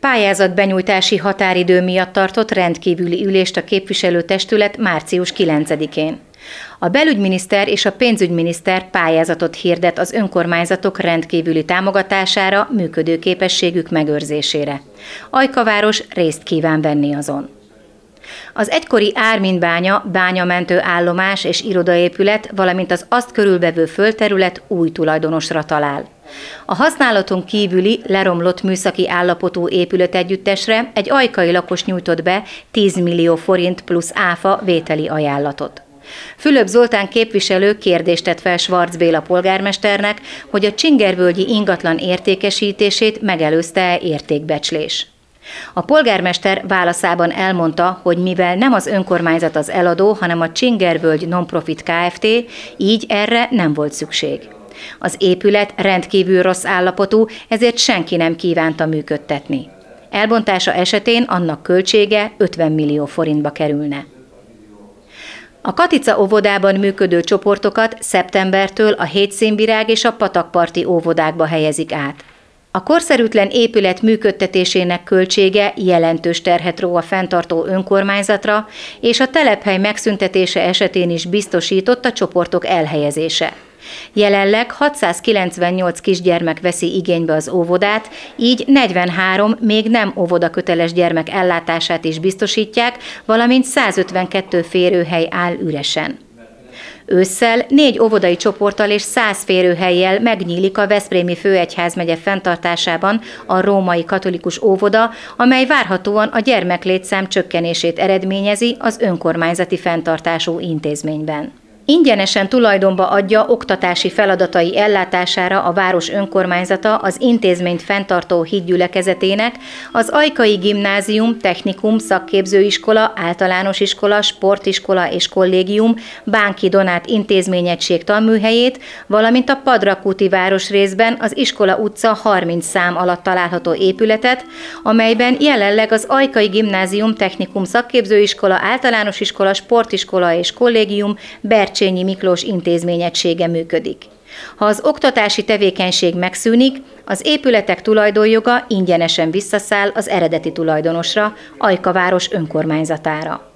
Pályázatbenyújtási határidő miatt tartott rendkívüli ülést a képviselőtestület március 9-én. A belügyminiszter és a pénzügyminiszter pályázatot hirdet az önkormányzatok rendkívüli támogatására, működőképességük megőrzésére. Ajkaváros részt kíván venni azon. Az egykori Ármin-bánya, bányamentő állomás és irodaépület, valamint az azt körülvevő földterület új tulajdonosra talál. A használaton kívüli, leromlott műszaki állapotú épületegyüttesre egy ajkai lakos nyújtott be 10 millió forint plusz áfa vételi ajánlatot. Fülöp Zoltán képviselő kérdést tett fel Schwarz Béla polgármesternek, hogy a Csingervölgyi ingatlan értékesítését megelőzte-e értékbecslés. A polgármester válaszában elmondta, hogy mivel nem az önkormányzat az eladó, hanem a Csingervölgy Nonprofit Kft., így erre nem volt szükség. Az épület rendkívül rossz állapotú, ezért senki nem kívánta működtetni. Elbontása esetén annak költsége 50 millió forintba kerülne. A Katica óvodában működő csoportokat szeptembertől a Hétszínvirág és a Patakparti óvodákba helyezik át. A korszerűtlen épület működtetésének költsége jelentős terhet ró a fenntartó önkormányzatra, és a telephely megszüntetése esetén is biztosított a csoportok elhelyezése. Jelenleg 698 kisgyermek veszi igénybe az óvodát, így 43 még nem óvodaköteles gyermek ellátását is biztosítják, valamint 152 férőhely áll üresen. Ősszel 4 óvodai csoporttal és 100 férőhellyel megnyílik a Veszprémi Főegyházmegye fenntartásában a római katolikus óvoda, amely várhatóan a gyermeklétszám csökkenését eredményezi az önkormányzati fenntartású intézményben. Ingyenesen tulajdonba adja oktatási feladatai ellátására a város önkormányzata az intézményt fenntartó hídgyülekezetének az Ajkai Gimnázium, Technikum, Szakképzőiskola, Általános iskola, Sportiskola és Kollégium, Bánki Donát intézményegység tanműhelyét, valamint a Padrakúti városrészben az Iskola utca 30 szám alatt található épületet, amelyben jelenleg az Ajkai Gimnázium, Technikum, Szakképzőiskola, Általános iskola, Sportiskola és Kollégium Bercsényi Miklós intézményegysége működik. Ha az oktatási tevékenység megszűnik, az épületek tulajdonjoga ingyenesen visszaszáll az eredeti tulajdonosra, Ajkaváros önkormányzatára.